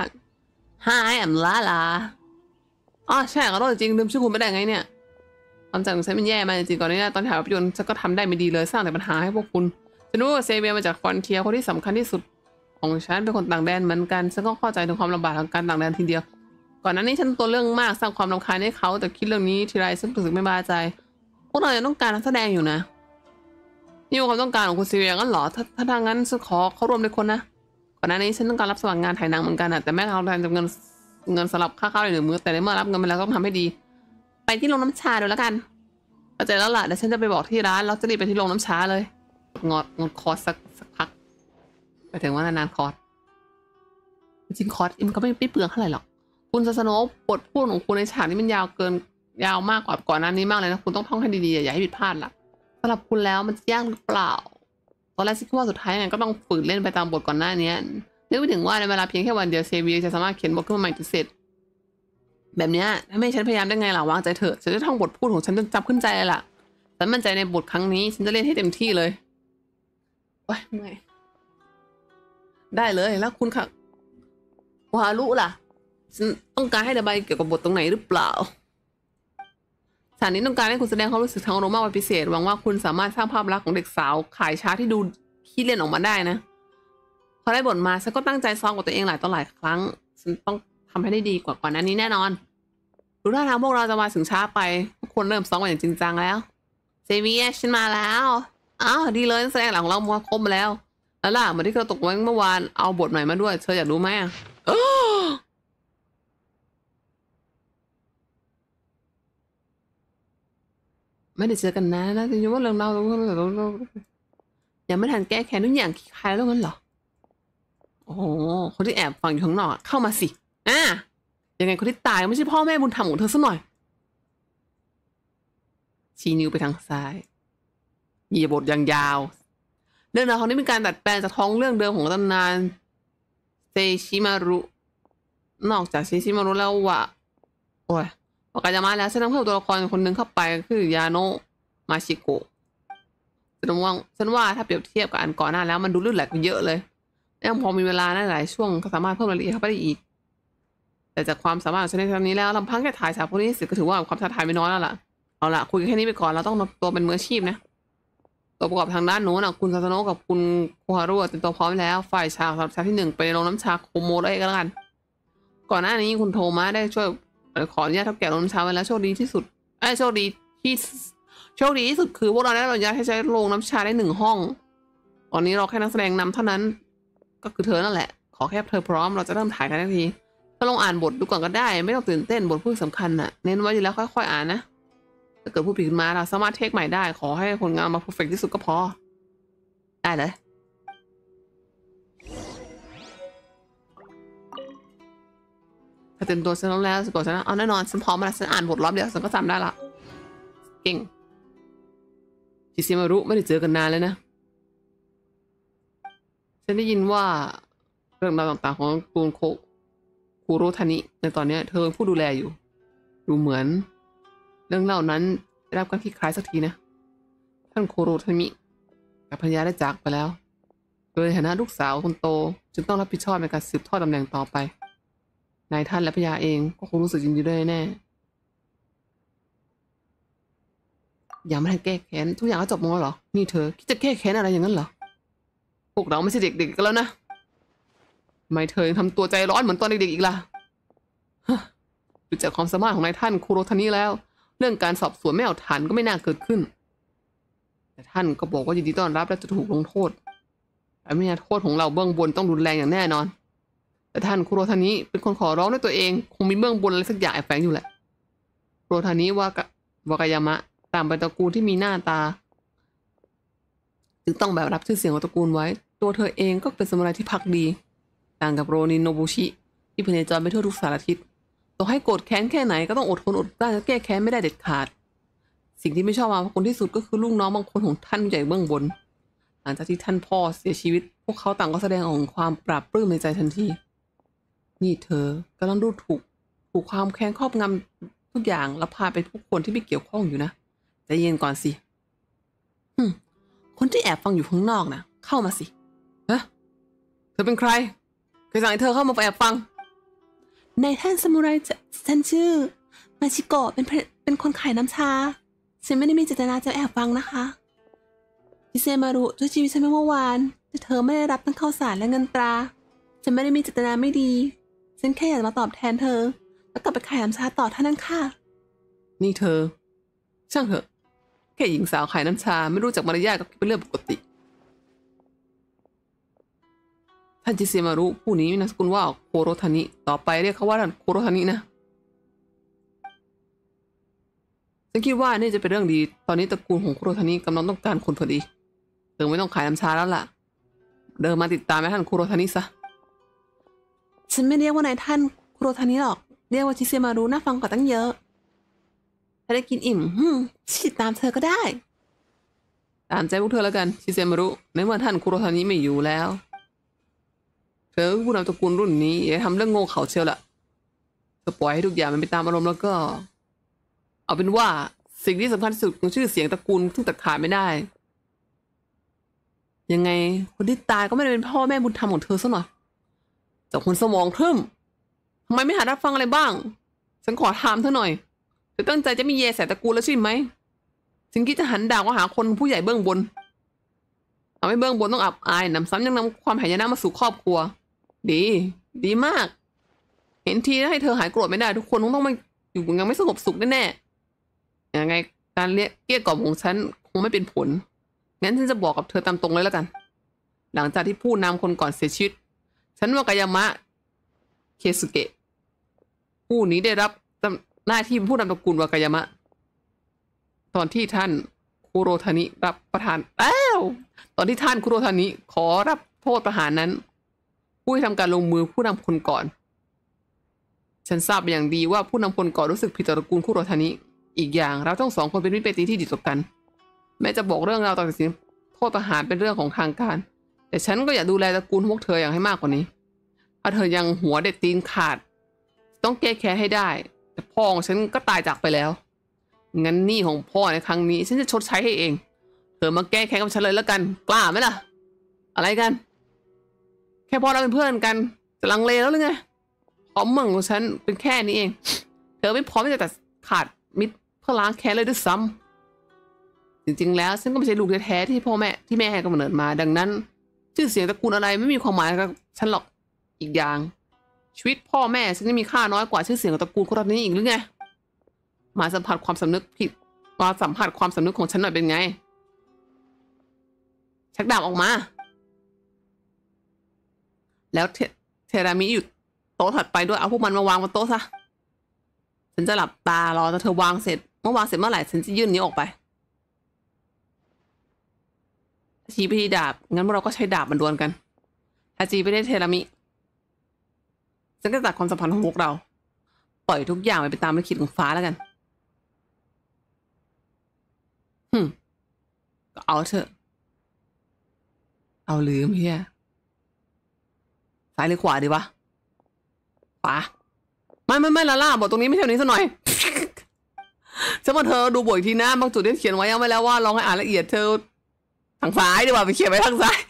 Hi I'm Lala อ๋อใช่ขอโทษจริงลืมชื่อคุณไปได้ไงเนี่ยความจำของฉันมันแย่มากจริงๆก่อนนี้ตอนถ่ายภาพยนตร์ฉันก็ทำได้ไม่ดีเลยสร้างแต่ปัญหาให้พวกคุณฉันรู้ว่าเซเวียมาจากฟอนเทียคนที่สำคัญที่สุดของฉันเป็นคนต่างแดนเหมือนกันฉันก็เข้าใจถึงความลำบากของการต่างแดนทีเดียวก่อนหน้านี้ฉันตัวเรื่องมากสร้างความรำคาญให้เขาแต่คิดเรื่องนี้ทีไรฉันรู้สึกไม่บาใจพวกเรายังต้องการนักแสดงอยู่นะนี่เป็นความต้องการของคุณเซเวียงั้นเหรอถ้าถ้าทางนั้นฉันขอเข้าร่วมด้วยคนนะก่อนหน้านี้ฉันต้องการรับสมัครงานถ่ายหนังเหมือนกันอะแต่แม่เราแทนจำเงินเงินสำหรับค่าข้าวในหนึ่งมื้อแต่ในเมื่อรับเงินไปแล้วต้องทำให้ดีไปที่โรงน้ำชาดูแล้วกันเข้าใจแล้วล่ะเดี๋ยวฉันจะไปบอกที่ร้านแล้วจะรีบไปที่โรงน้ำชาเลยงอดงดคอร์สสักสักพักไปถึงว่านานๆคอร์สจริงคอร์สอิมก็ไม่ไม่เปลืองเท่าไหร่หรอกคุณซาสโนะบทพูดของคุณในฉากนี้มันยาวเกินยาวมากกว่าก่อนหน้านี้มากเลยนะคุณต้องท่องให้ดีๆอย่าให้ผิดพลาดล่ะสำหรับคุณแล้วมันจะยากหรือเปล่าตอนแรกคิดว่าสุดท้ายไงก็ต้องฝึกเล่นไปตามบทก่อนหน้านี้นึกไปถึงว่าในเวลาเพียงแค่วันเดียวเซเวียจะสามารถเขียนบทขึ้นมาใหม่จนเสร็จแบบนี้ถ้าไม่ฉันพยายามได้ไงล่ะวางใจเถอะฉันจะท่องบทพูดของฉันจนจำขึ้นใจเลยล่ะฉันมั่นใจในบทครั้งนี้ฉันจะเล่นให้เต็มที่เลยโอ๊ยไม่ได้เลยแล้วคุณค่ะวารุล่ะฉันต้องการให้ระบายเกี่ยวกับบทตรงไหนหรือเปล่าฉากนี้ต้องการให้คุณแสดงความรู้สึกทางอารมณ์มากเป็นพิเศษหวังว่าคุณสามารถสร้างภาพลักษณ์ของเด็กสาวขายช้าที่ดูขี้เล่นออกมาได้นะพอได้บทมาฉันก็ตั้งใจซ้อมกับตัวเองหลายต่อหลายครั้งฉันต้องททำให้ได้ดีกว่าก่อนหน้านี้แน่นอนดูท่าทางพวกเราจะมาถึงช้าไปทุกคนเริ่มซ้อมกันอย่างจริงจังแล้วเซเวียฉันมาแล้วอ้าวดีเลยแสดงหลังเรามาครบแล้วแล้วล่ะเหมือนที่เราตกลงเมื่อวานเอาบทใหม่มาด้วยเธออยากรู้ไหมเออไม่ได้เจอกันนะนะจริงๆว่าเรื่องเรายังไม่ทันแก้แค้นทุกอย่างคลายแล้วงั้นเหรอโอ้โหคนที่แอบฟังอยู่ข้างนอกเข้ามาสิอ่ะยังไงคนที่ตายไม่ใช่พ่อแม่บุญธรรมของเธอซะหน่อยชี้นิ้วไปทางซ้ายมีบทยาวๆเรื่องราวของนี้เป็นการดัดแปลงจากท้องเรื่องเดิมของตำนานเซชิมารุนอกจากเซชิมารุแล้ววะโอ้ยวากายามะแล้วฉันต้องเพิ่มตัวละครคนหนึ่งเข้าไปคือยาโนะมาชิโกะฉันว่าฉันว่าถ้าเปรียบเทียบกับอันก่อนหน้าแล้วมันดูลื่นไหลกว่าเยอะเลยยังพอมีเวลาในหลายช่วงก็สามารถเพิ่มรายละเอียดเข้าไปได้อีกแต่จากความสามารถของฉันในครั้งนี้แล้วลำพังแค่ถ่ายฉากพวกนี้สิก็ถือว่าความท้าทายไม่น้อยแล้วล่ะเอาล่ะคุยแค่นี้ไปก่อนเราต้องตัวเป็นมืออาชีพนะตัวประกอบทางด้านโน้นคุณซาโนะกับคุณโคฮารุเป็นตัวพร้อมแล้วฝ่ายฉากสำหรับฉากที่หนึ่งไปลงน้ำชาโคโมได้ก็แล้วกันก่อนหน้านี้คุณโทมัสได้ช่วยขออนุญาตเท่าแก่ลงน้ำชาไว้แล้วโชคดีที่สุดไอ้โชคดีที่โชคดีที่สุดคือพวกเราได้อนุญาตให้ใช้โรงน้ำชาได้หนึ่งห้องตอนนี้เราแค่นักแสดงนำเท่านั้นก็คือเธอนั่นแหละขอแค่เธอพร้อมเราจะเริ่มถ่ายกันทันทีถ้าลองอ่านบทดูก่อนก็ได้ไม่ต้องตื่นเต้นบทพูดสำคัญน่ะเน้นไว้อยู่แล้วค่อยๆอ่านนะถ้าเกิดผู้ผิดขึ้นมาเราสามารถเทคใหม่ได้ขอให้ผลงานมาเพอร์เฟกต์ที่สุดก็พอได้เลยถ้าเต็มตัวฉันแล้วสกอตฉันเอาแน่นอนฉันพร้อมมาแล้วฉันอ่านบทรอบเดียวฉันก็จำได้ละเก่งชิซิมารุไม่ได้เจอกันนานแล้วนะฉันได้ยินว่าเรื่องราวต่างๆของตูนโคคุโรทานิในตอนนี้เธอผู้ดูแลอยู่ดูเหมือนเรื่องเล่านั้นได้รับการคลี่คลายสักทีนะท่านโคโรทานิกับภรรยาได้จากไปแล้วโดยในฐานะลูกสาวคนโตจึงต้องรับผิดชอบในการสืบทอดตำแหน่งต่อไปนายท่านและภรรยาเองก็คงรู้สึกยินดีด้วยแน่อย่ามาให้แก้แค้นทุกอย่างก็จบหมดหรอนี่เธอคิดจะแก้แค้นอะไรอย่างนั้นเหรอพวกเราไม่ใช่เด็กๆกันแล้วนะทำไมเธอยังทำตัวใจร้อนเหมือนตอนเด็กๆอีกล่ะดูจากความสามารถของนายท่านคุโรทานิแล้วเรื่องการสอบสวนไม่เอาฐานก็ไม่น่าเกิดขึ้นแต่ท่านก็บอกว่ายินดีต้อนรับและจะถูกลงโทษแต่ไม่น่าโทษของเราเบื้องบนต้องรุนแรงอย่างแน่นอนแต่ท่านคุโรทานิเป็นคนขอร้องด้วยตัวเองคงมีเบื้องบนอะไรสักอย่างแอบแฝงอยู่แหละคุโรทานิว่ากะวากายามะตามเป็นตระกูลที่มีหน้าตาจึงต้องแบบรับชื่อเสียงของตระกูลไว้ตัวเธอเองก็เป็นสมุไรที่พักดีต่างกับโรนินโนบุชิที่พเนจรไปทั่วทุกสารทิศต่อให้โกรธแค้นแค่ไหนก็ต้องอดทนอดกลั้นแก้แค้นไม่ได้เด็ดขาดสิ่งที่ไม่ชอบมาคนที่สุดก็คือลูกน้องบางคนของท่านใหญ่เบื้องบนหลังจากที่ท่านพ่อเสียชีวิตพวกเขาต่างก็แสดงออกความปราบปลื้มในใจทันทีนี่เธอกำลังดูถูกถูกความแค้นครอบงำทุกอย่างแล้วพาไปผู้คนที่ไม่เกี่ยวข้องอยู่นะใจเย็นก่อนสิคนที่แอบฟังอยู่ข้างนอกนะเข้ามาสิฮะเธอเป็นใครใครสั่งให้เธอเข้ามาแอบฟังในท่านซามูไรฉันชื่อมาชิโกะเป็นเป็นคนขายน้ำชาฉันไม่ได้มีเจตนาจะแอบฟังนะคะชิเซมารุช่วยชีวิตฉันเมื่อวานแต่เธอไม่ได้รับทั้งข้าวสารและเงินตราฉันไม่ได้มีเจตนาไม่ดีฉันแค่อยากมาตอบแทนเธอแล้วกลับไปขายน้ำชาต่อเท่านั้นค่ะนี่เธอช่างเถอะแค่หญิงสาวขายน้ำชาไม่รู้จักมารยาทก็เป็นเรื่องปกติท่านจิเซมารุผู้นี้มีนามสกุลว่าโคโรทานิต่อไปเรียกเขาว่าท่านโคโรทานินะฉันคิดว่านี่จะเป็นเรื่องดีตอนนี้ตระกูลของโคโรทานิกำลังต้องการคนพอดีเธอไม่ต้องขายน้ำชาแล้วล่ะเดินมาติดตามแม่ท่านโคโรทานิซะฉันไม่เรียกว่านายท่านโคโรทานิหรอกเรียกว่าจิเซมารุน่าฟังกว่าตั้งเยอะถ้าได้กินอิ่มฮึติดตามเธอก็ได้ตามใจพวกเธอแล้วกันชิเซมารุในเมื่อท่านคุโรทานิไม่อยู่แล้วเธอผู้นำตระกูลรุ่นนี้อย่าทำเรื่องโง่เขลาเชียวละเธอปล่อยให้ทุกอย่างมันไปตามอารมณ์แล้วก็เอาเป็นว่าสิ่งที่สำคัญที่สุดคือชื่อเสียงตระกูลซึ่งตัดขาดไม่ได้ยังไงคนที่ตายก็ไม่ได้เป็นพ่อแม่บุญธรรมของเธอซะหน่อยจากคนสมองครึ่มทำไมไม่หารับฟังอะไรบ้างฉันขอถามเธอหน่อยเธอตั้งใจจะไม่แย่ใส่ตระกูลแล้วใช่ไหมฉันคิดจะหันดาวมาหาคนผู้ใหญ่เบื้องบนทำให้เบื้องบนต้องอับอายนำซ้ำยังนำความหายนะมาสู่ครอบครัวดีดีมากเห็นทีให้เธอหายโกรธไม่ได้ทุกคนต้องมาอยู่ยังไม่สงบสุขแน่ๆยังไงการเรียกเกลี้ยกล่อมของฉันคงไม่เป็นผลงั้นฉันจะบอกกับเธอตามตรงเลยแล้วกันหลังจากที่ผู้นำคนก่อนเสียชีวิตฉันว่ากายามะเคสุเกะผู้นี้ได้รับหน้าที่เป็นผู้นำตระกูลวากายามะตอนที่ท่านคุโรทานิรับประทานแล้วตอนที่ท่านคุโรทานิขอรับโทษประหารนั้นผู้ที่ทำการลงมือผู้นำคนก่อนฉันทราบอย่างดีว่าผู้นำคนก่อนรู้สึกผิดต่อตระกูลคุโรทานิอีกอย่างเราทั้งสองคนเป็นมิตรเป็นตีที่ดีต่อกันแม้จะบอกเรื่องราวต่างๆโทษประหารเป็นเรื่องของทางการแต่ฉันก็อยากดูแลตระกูลพวกเธออย่างให้มากกว่านี้ถ้าเธอยังหัวเด็ดตีนขาดต้องแก้แค้นให้ได้แต่พ่อของฉันก็ตายจากไปแล้วงั้นหนี้ของพ่อในครั้งนี้ฉันจะชดใช้ให้เองเธอมาแก้แค้นกับฉันเลยแล้วกันกล้าไหมล่ะอะไรกันแค่พอเราเป็นเพื่อนกันจะลังเลแล้วหรือไงความหวังของฉันเป็นแค่นี้เองเธอไม่พร้อมที่จะตัดขาดมิตรเพื่อล้างแค้นเลยด้วยซ้ำจริงๆแล้วฉันก็ไม่ใช่ลูกแท้ๆที่พ่อแม่ที่แม่ให้กำเนิดมาดังนั้นชื่อเสียงตระกูลอะไรไม่มีความหมายกับฉันหรอกอีกอย่างชีวิตพ่อแม่ฉันจะมีค่าน้อยกว่าชื่อเสียงของตระกูลคนนี้อีกหรือไงมาสัมผัสความสำนึกผิดมาสัมผัสความสำนึกของฉันหน่อยเป็นไงชักดาบออกมาแล้วเท, เทรามิอยู่โต๊ะถัดไปด้วยเอาพวกมันมาวางบนโต๊ะซะฉันจะหลับตารอจนเธอวางเสร็จเมื่อวางเสร็จเมื่อไหร่ฉันจะยื่นนี้ออกไปชี้ไปที่ดาบงั้นเราก็ใช้ดาบมันดวลกันถ้าจีไปได้เทรามิฉันก็ตัดความสัมพันธ์ของพวกเราปล่อยทุกอย่างไปตามลิขิตของฟ้าแล้วกันฮึมก็เอาเถอะเอาลืมเฮียซ้ายหรือขวาดีวะขวาไม่ไม่ไม่ละล่าบอกตรงนี้ไม่ใช่ตรงนี้ซะหน่อยฉันว่าเธอดูบททีนะบางจุดที่เขียนไว้ยังไม่แล้วว่าลองให้อ่านละเอียดเธอทางซ้ายดีกว่าไปเขียนไว้ทางซ้าย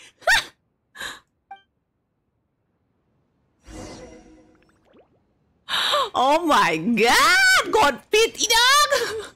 โอ้ my god กดปิดอีดอก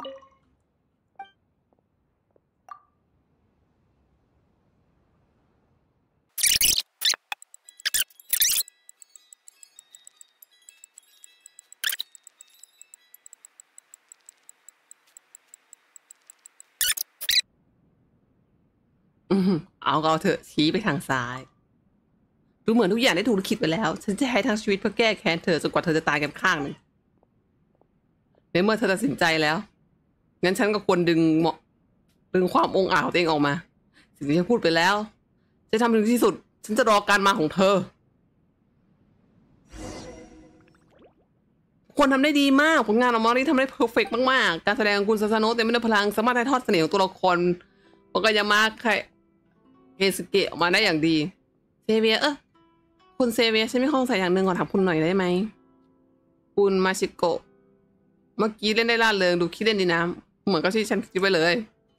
อืมเอาเอาเถอะชี้ไปทางซ้ายดูเหมือนทุกอย่างได้ถูกลิขิตไปแล้วฉันจะให้ทั้งชีวิตเพื่อแก้แค้นเธอจนกว่าเธอจะตายกันข้างหนึ่งในเมื่อเธอตัดสินใจแล้วงั้นฉันก็ควรดึงเหมาะดึงความองอาจของตัวเองออกมาสิ่งที่ฉันพูดไปแล้วจะทำถึงที่สุดฉันจะรอการมาของเธอควรทำได้ดีมากผลงานออกมาที่ทำได้เพอร์เฟกต์มากๆการแสดงของคุณซาซาโนะเต็มไปด้วยพลังสามารถถ่ายทอดเสน่ห์ของตัวละครวากายามะเคสเกะออกมาได้อย่างดีเซเวียเออคุณเซเวียฉันไม่ข้องใส่อย่างหนึ่งขอถามคุณหน่อยได้ไหมคุณมาชิโกะเมื่อกี้เล่นได้ล่าเริงดูคิดเล่นดีนะเหมือนกับที่ฉันคิดไปเลย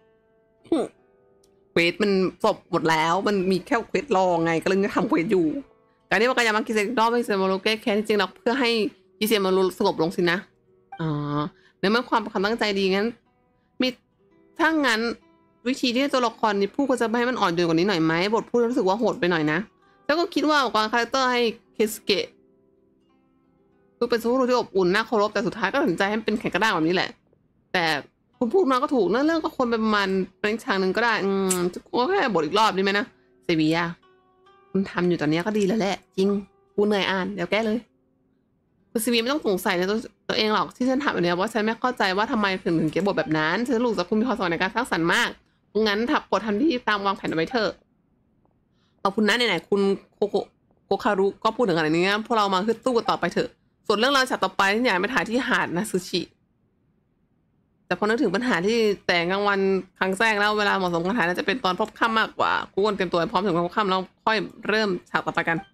เควสมันจบหมดแล้วมันมีแค่เควสรอไงก็เลยจะทำเควสอยู่การที่วากายามะกิเซนรอบให้เซมารุแก้แค้นจริงๆแล้วเพื่อให้กิเซมารุสงบลงสินะอ๋อในเมื่อความความตั้งใจดีงั้นมีถ้างั้นวิธีที่ตัวละครนี้พูดก็จะให้มันอ่อนโยนกว่านี้หน่อยไหมบทพูดรู้สึกว่าโหดไปหน่อยนะแล้วก็คิดว่าการคาแรคเตอร์ให้เคสเกะดูเป็นสู้ที่อบอุ่นน่าเคารพแต่สุดท้ายก็ตัดสินใจให้เป็นแข็งกระด้างแบบนี้แหละแต่คุณพูดมาก็ถูกนะเรื่องก็ควรเป็นประมาณเป็นทางหนึ่งก็ได้อืมก็แค่บทอีกรอบดีไหมนะเซเวียคุณทำอยู่ตอนนี้ก็ดีแล้วแหละจริงกูเหนื่อยอ่านเดี๋ยวแก้เลยคุณเซเวียไม่ต้องสงสัยในตัวตัวเองหรอกที่ฉันถามแบบนี้ว่าฉันไม่เข้าใจว่าทำไมถึงถึงเขียนบทแบบนั้นฉันรู้สึกคุณมีความสามารถในการสร้างสรรค์มากงั้นถักกดทำที่ตามวางแผนเอาไว้เถอะขอบคุณนะไหนๆคุณโคโกโคคารุก็พูดถึงอะไรนี้พวกเรามาขึ้นตู้กันต่อไปเถอะส่วนเรื่องราวฉากต่อไปที่อยากไปถ่ายที่หาดนาซูชิแต่พอนึกถึงปัญหาที่แต่งกลางวันครั้งแรกแล้วเวลาเหมาะสมการถ่ายน่าจะเป็นตอนพบค่ำมากกว่ากูควรเตรียมตัวพร้อมถึงพบค่ำแล้วค่อยเริ่มฉากต่อไปกัน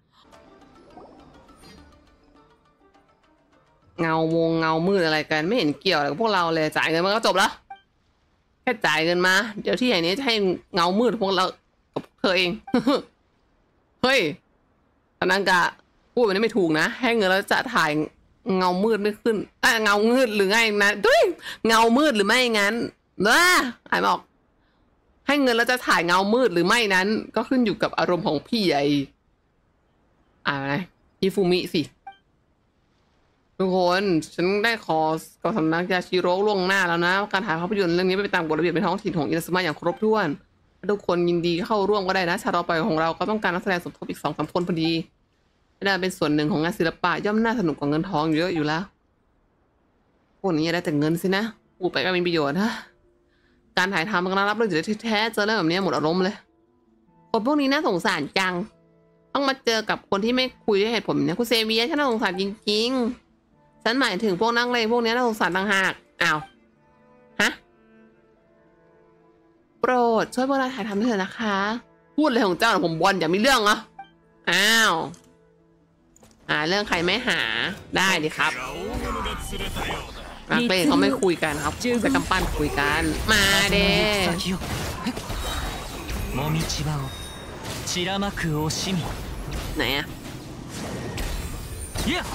เงาวงเงามืดอะไรกันไม่เห็นเกี่ยวอะไรกับพวกเราเลยจ่ายเงินมันก็จบแล้วแค่จ่ายเงินมาเดี๋ยวที่ใหญ่นี้จะให้เงามืดพวกเรากับเธอเอง เฮ้ยธนังกะพูดแบบนี้ไม่ถูกนะให้เงินแล้วจะถ่ายเงามืดไม่ขึ้นอ่ะเงามืดหรือไงนะด้วยเงามืดหรือไม่งั้นนะหายบอกให้เงินแล้วจะถ่ายเงามืดหรือไม่นั้นก็ขึ้นอยู่กับอารมณ์ของพี่ใหญ่อ่าไงพี่ฟูมิสิทุกคนฉันได้ขอกับสำนักยาชิโร่ล่วงหน้าแล้วนะการถ่ายภาพยนตร์เรื่องนี้ไปตามกฎระเบียบในท้องถิ่นของอินาซึมะอย่างครบถ้วนทุกคนยินดีเข้าร่วมก็ได้นะชาเราไปของเราก็ต้องการนักแสดงสมทบอีกสองสามคนพอดีได้เป็นส่วนหนึ่งของงานศิลปะย่อมน่าสนุกกว่าเงินทองเยอะอยู่แล้วพวกนี้ได้แต่เงินสินะพูดไปก็มีประโยชน์นะการถ่ายทำมันก็รับเรื่องจุดแท้เจอเรื่องแบบนี้หมดอารมณ์เลยคนพวกนี้น่าสงสารจังต้องมาเจอกับคนที่ไม่คุยด้วยเหตุผลเนี่ยคุณเซเวียฉันน่าสงสารจริงๆฉันหมายถึงพวกนักเลงพวกนี้น่าสงสารต่างหากอ้าวฮะโปรดช่วยพวกเราถ่ายทำด้วยเถอะนะคะพูดเลยของเจ้าผมบอลอย่ามีเรื่องเหรออ้าวหาเรื่องใครไม่หาได้ดิครับนักเลงเขาไม่คุยกันครับจะกำปั้นคุยกันมาเด้もみちばを散らまく惜しみไหนอะいや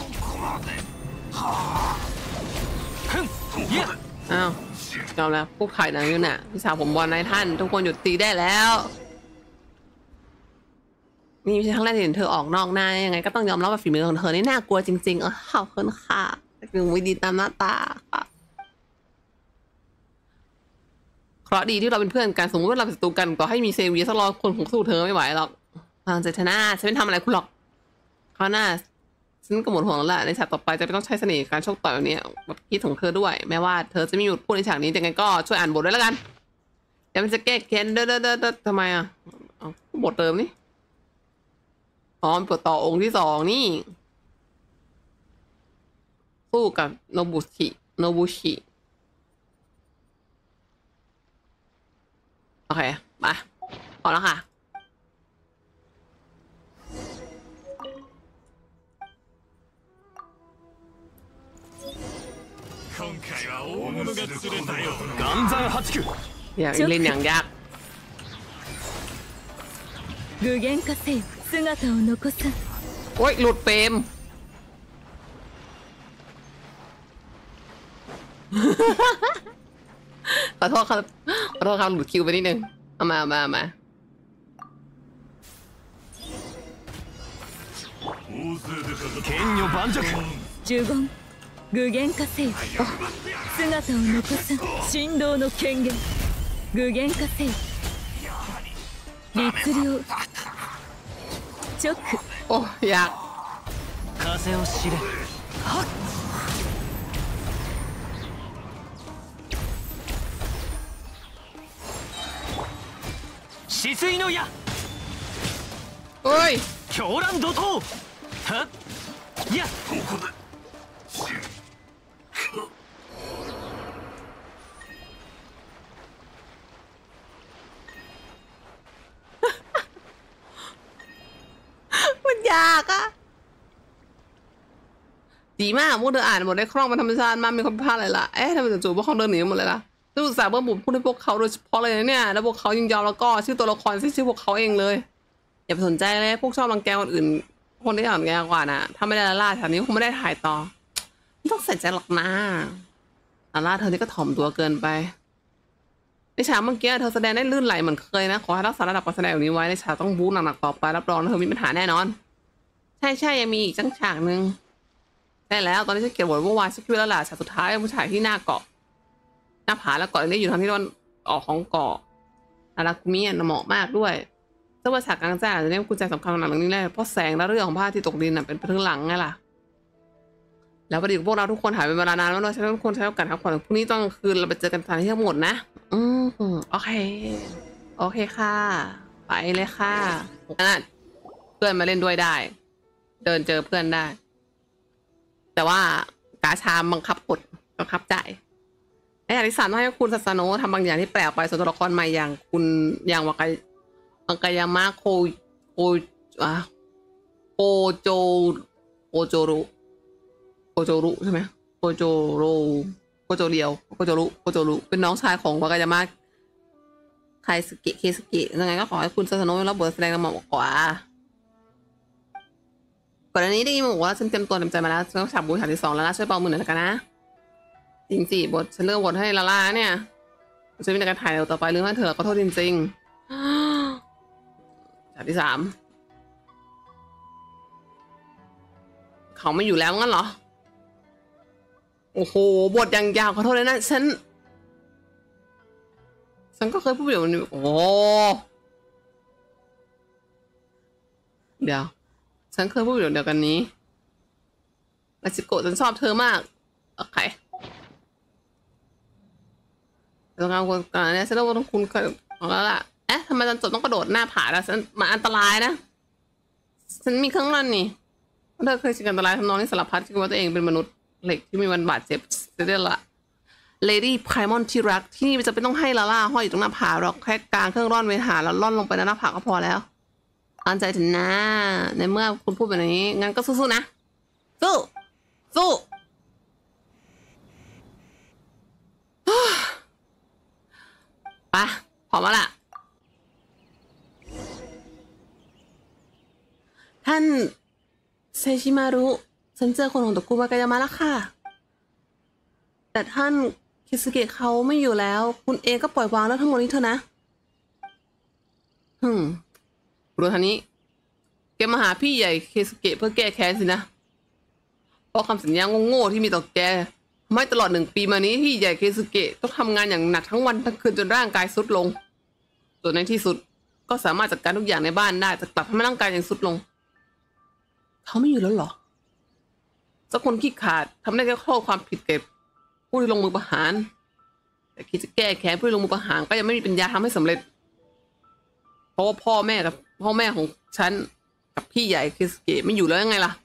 ふんいやอ้าวจบแล้วพวกถ่ายหนังอยู่น่ะพี่สาวผมบอลนายท่านทุกคนหยุดตีได้แล้วนี่ไม่ใช่ครั้งแรกที่เห็นเธอออกนอกหน้ายังไงก็ต้องยอมรับว่าฝีมือของเธอนี่น่ากลัวจริงๆเออขอบคุณค่ะคือวิดีตามหน้าตาค่ะเพราะดีที่เราเป็นเพื่อนกันสมมติว่าเราเป็นศัตรูกันต่อให้มีเซเวียสักร้อยคนของสู้เธอไม่ไหวหรอกทางเจตนาฉันไม่ทำอะไรคุณหรอกเขาหน้าฉันก็หมดห่วงแล้วแหละในฉากต่อไปจะไม่ต้องใช้เสน่ห์การชกต่อยแบบนี้แบบคิดของเธอด้วยแม้ว่าเธอจะไม่หยุดพูดในฉากนี้ยังไงก็ช่วยอ่านบทด้วยแล้วกันเดี๋ยวมันจะแก้แค้นเด้อเด้อเด้อทำไมอ่ะบทเติมนี่อ๋อปวดต่อองค์ที่สองนี่สู้กับโนบุชิโนบุชิโอเคมาพอแล้วค่ะอย่างเล่นอย่างยาก具現化せよ姿を残さんโอ๊ยหลุดเฟรมขอโทษครับขอโทษครับหลุดคิวไปนิดนึงเอามาเอามาเอามา剣女盤石呪言具現化せよ姿を残さん神道の権限具現化せよ律令直โอ้ยาก風を知れはっ止水の矢โอ้ย狂乱怒涛はっやมันยากอะดีมากพวกเธออ่านหมดได้คล่องมันธรรมชาติมากมีความพลาดอะไรล่ะเอ๊ะทำไมจู่ๆพวกเขาเดินหนีหมดเลยล่ะต้องศึกษาเบื้องบนพูดให้พวกเขาโดยเฉพาะเลยนะเนี่ยแล้วพวกเขายิงยอมแล้วก็ชื่อตัวละครที่ชื่อพวกเขาเองเลยอย่าไปสนใจเลยพวกชอบรังแกคนอื่นคนที่อ่อนแกกว่าน่ะถ้าไม่ได้ละล่าฉากนี้คงไม่ได้ถ่ายต่อไม่ต้องใส่ใจหรอกนะละล่าเธอนี่ก็ถ่อมตัวเกินไปในฉากเมื่อกี้เธอแสดงได้ลื่นไหลเหมือนเคยนะขอให้รักษาระดับการแสดงแบบนี้ไว้ในฉากต้องบู๊หนักๆต่อไปรับรองเธอมีปัญหาแน่นอนใช่ใช่ยังมีอีกจังฉากหนึ่งใช่แล้วตอนนี้ฉันเขียนบทเมื่อวานฉันคิดแล้วล่ะฉากสุดท้ายผู้ชายที่หน้าเกาะหน้าผาแล้วเกาะนี้อยู่ทางที่ตะวันออกของเกาะอาราคุมิอ่ะเหมาะมากด้วยเจ้าว่าฉากกลางแจ้งอาจจะได้กุญแจสำคัญของหนังเรื่องนี้แหละเพราะแสงและเรื่องของผ้าที่ตกดินน่ะเป็นเรื่องหลังไงล่ะแล้วประเดี๋ยวพวกเราทุกคนหายไปเวลานานแล้วเราใช้ทุกคนใช้โอกาสพักผ่อนพรุ่งนี้ตอนกลางคืนเราไปเจอกันทางที่ทั้งหมดนะอืมโอเคโอเคค่ะไปเลยค่ะนั่นเพื่อนมาเล่นด้วยได้เดินเจอเพื่อนได้แต่ว่ากาชามบังคับกดบังคับจ่ายไอ้อริสานต้องให้คุณซาสโนะทำบางอย่างที่แปลกไปส่วนตัวละครใหม่อย่างคุณอย่างวากายวังกายามะโคโคอ่ะโคโจโคโจรุโคโจรุใช่ไหมโคโจโรโคโจเรียวโคโจรุโคโจรุเป็นน้องชายของวากายามะไคสเกะเคสเกะยังไงก็ขอให้คุณซาสโนะรับบทแสดงเหมาะกว่าก่อนหน้านี้ได้ยินบอกว่าฉันเตรียมตัวเต็มใจมาแล้วฉันต้องฉากบูฉากที่สองแล้วล่ะช่วยเบามือหน่อยละกันนะจริงสิบทฉันเลือกบทให้ลาล่าเนี่ยฉันมีการถ่ายต่อไปหรือไม่เถอะขอโทษจริงๆฉากที่สามเขาไม่อยู่แล้วงั้นเหรอโอ้โหบทอย่างยาวขอโทษเลยนะฉันฉันก็เคยพูดแบบนี้โอ้เดี๋ยวฉันเคยพูดแบบเดียวกันนี้มาชิโกะฉันชอบเธอมากโอเคตรงกลางคนกลางเนี่ยฉันต้องคุณเคยของแล้วล่ะเอ๊ะทำไมตอนจบต้องกระโดดหน้าผาแล้วฉันมาอันตรายนะฉันมีเครื่องรันนี่เธอเคยชิงอันตรายทำนองนี้สารพัดคิดว่าตัวเองเป็นมนุษย์เหล็กที่มีวันบาดเจ็บจะได้ละเลดี้ไพรมอนที่รักที่นี่จะไม่ต้องให้ลาล่าห้อยอยู่ตรงหน้าผาหรอกแค่กลางเครื่องร่อนเวหาแล้วร่อนลงไปในหน้าผาก็พอแล้วอันใจถึงนะในเมื่อคุณพูดแบบนี้งั้นก็สู้ๆนะสู้สู้ไปพร้อมแล้วล่ะท่านเซชิมารุฉันเจอคนของตระกูลวากายามะแล้วค่ะแต่ท่านคิสเกะเขาไม่อยู่แล้วคุณเอก็ปล่อยวางแล้วทั้งหมดนี้เถอะนะฮึมรู้ทันนี้แกมาหาพี่ใหญ่คิสเกะเพื่อแก้แค้นสินะเพราะคำสัญญาโง่ๆที่มีต่อแกไม่ตลอดหนึ่งปีมานี้พี่ใหญ่คิสเกะต้องทำงานอย่างหนักทั้งวันทั้งคืนจนร่างกายทรุดลงจนในที่สุดก็สามารถจัดการทุกอย่างในบ้านได้แต่กลับทำให้ร่างกายยังทรุดลงเขาไม่อยู่แล้วเหรอสักคนขี้ขาดทำได้แค่ข้อความผิดเก็บผู้ที่ลงมือประหารแต่คิดจะแก้แค้นผู้ที่ลงมือประหารก็ยังไม่มีปัญญาทำให้สำเร็จเพราะว่าพ่อแม่กับพ่อแม่ของฉันกับพี่ใหญ่คิสเกะไม่อยู่แล้วยังไงล่ะ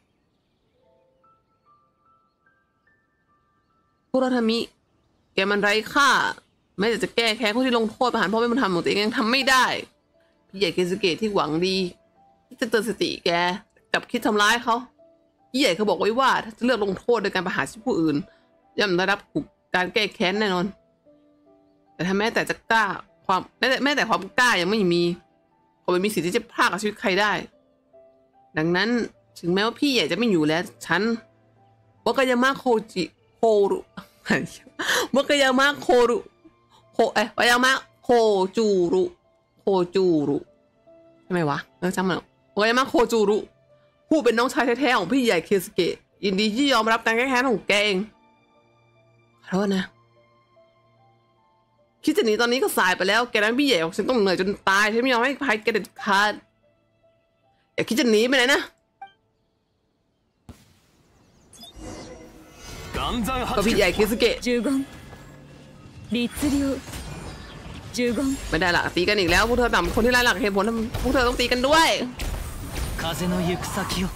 คุโรทามิแกมันไร้ค่าแม้แต่จะแก้แค้นผู้ที่ลงโทษประหารพ่อแม่มันทำของตัวเองยังทำไม่ได้พี่ใหญ่คิสเกะที่หวังดีที่จะเตือนสติแกกับคิดทำร้ายเขาพี่ใหญ่เขาบอกไว้ว่าถ้าจะเลือกลงโทษโดยการประหารชีวิตผู้อื่นย่อมได้รับการแก้แค้นแน่นอนแต่ถ้าแม้แต่จะกล้าความแม้แต่แม้แต่ความกล้ายังไม่มีเขาไม่มีสิทธิ์ที่จะพรากกับชีวิตใครได้ดังนั้นถึงแม้ว่าพี่ใหญ่จะไม่อยู่แล้วฉันวากายามะโคจิโครุวากายามะโครุโคเอ้ยวากายามะโคจูรุโคจูรุใช่ไหมวะเออจำมันวากายามะโคจูรุผู้เป็นน้องชายแท้ๆของพี่ใหญ่เคสเกะยินดีที่ยอมรับการแก้แค้นของแกเองขอโทษนะคิดจะหนีตอนนี้ก็สายไปแล้วแกนั้นพี่ใหญ่ของฉันต้องเหนื่อยจนตายฉันไม่ยอมให้ภัยแกเด็ดขาดอย่าคิดจะหนีไปไหนนะก็พี่ใหญ่เคสเกะ十言律令十言ไม่ได้ละตีกันอีกแล้วพวกเธอต่ำคนที่ไร้หลักเหตุผลพวกเธอต้องตีกันด้วย風の行く先を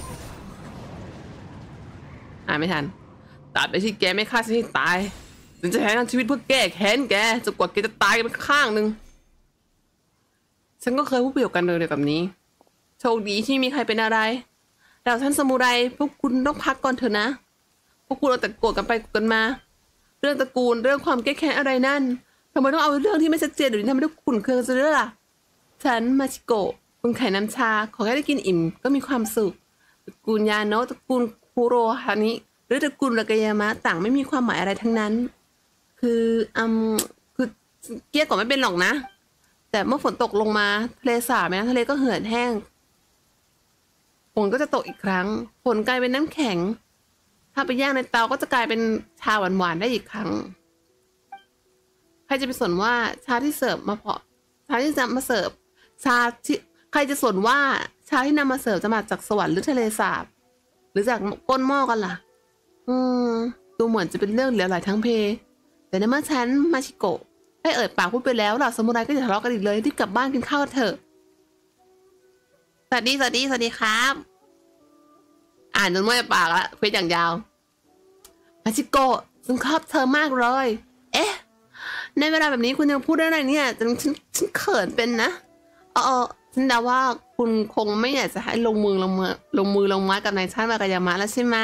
อ่านไม่ทันตัดไปที่แกไม่ฆ่าฉันให้ตายฉันจะใช้ทั้งชีวิตเพื่อแก้แค้นแกจนกว่าแกจะตายไปข้างหนึ่งฉันก็เคยพูดประโยคกันเลยแบบนี้โชคดีที่มีใครเป็นอะไรเราท่านสมุไรพวกคุณต้องพักก่อนเถอะนะพวกคุณเอาแต่โกรธกันไปโกรธกันมาเรื่องตระกูลเรื่องความแก้แค้นอะไรนั่นทำไมต้องเอาเรื่องที่ไม่ชัดเจนหรือทำไมต้องขุ่นเคืองซะด้วยล่ะฉันมาชิโกะคุณไข่น้ำชาขอแค่ได้กินอิ่มก็มีความสุขตระกูลยาโนะตระกูลคุโรฮานิหรือตระกูลวากายามะต่างไม่มีความหมายอะไรทั้งนั้นคืออืมคือเกลี้ยกล่อมไม่เป็นหรอกนะแต่เมื่อฝนตกลงมาทะเลสาบแม่น้ำทะเลก็เหือดแห้งฝนก็จะตกอีกครั้งฝนกลายเป็นน้ำแข็งถ้าไปย่างในเตาก็จะกลายเป็นชาหวานๆได้อีกครั้งใครจะไปสนว่าชาที่เสิร์ฟมาเพาะชาที่จะมาเสิร์ฟชาที่ใครจะสนว่าชาที่นำมาเสิร์ฟจะมาจากสวรรค์หรือทะเลสาบหรือจากก้นหม้อกันล่ะอืมดูเหมือนจะเป็นเรื่องเหลวไหลทั้งเพแต่ในเมื่อฉันมาชิโกะได้เอ่ยปากพูดไปแล้วเหล่าสมุไรก็จะทะเลาะกันอีกเลยรีบกลับบ้านกินข้าวเถอะสวัสดีสวัสดีสวัสดีครับอ่านจนไม่ปากละเฟซอย่างยาวมาชิโกะฉันชอบเธอมากเลยเอ๊ะในเวลาแบบนี้คุณยังพูดได้ไรเนี่ยฉันฉันฉันเขินเป็นนะเออฉันเดาว่าคุณคงไม่อยากจะให้ลงมือลงมือลงมือลงไม้กับนายท่านวากายามะแล้วใช่ไหม